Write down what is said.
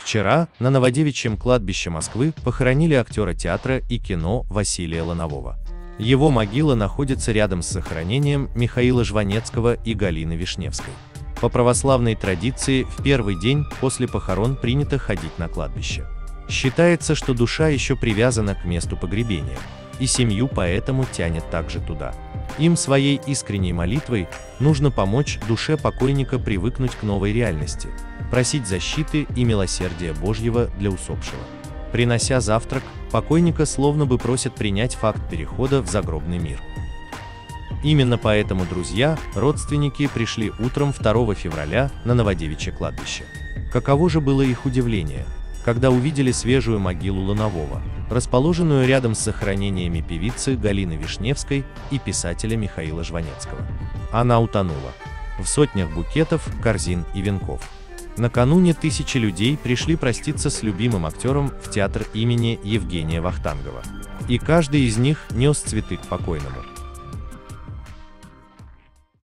Вчера на Новодевичьем кладбище Москвы похоронили актера театра и кино Василия Ланового. Его могила находится рядом с захоронением Михаила Жванецкого и Галины Вишневской. По православной традиции в первый день после похорон принято ходить на кладбище. Считается, что душа еще привязана к месту погребения, и семью поэтому тянет также туда. Им своей искренней молитвой нужно помочь душе покойника привыкнуть к новой реальности, просить защиты и милосердия Божьего для усопшего. Принося завтрак, покойника словно бы просят принять факт перехода в загробный мир. Именно поэтому друзья, родственники пришли утром 2 февраля на Новодевичье кладбище. Каково же было их удивление, когда увидели свежую могилу Ланового, расположенную рядом с захоронениями певицы Галины Вишневской и писателя Михаила Жванецкого. Она утонула в сотнях букетов, корзин и венков. Накануне тысячи людей пришли проститься с любимым актером в театр имени Евгения Вахтангова. И каждый из них нес цветы к покойному.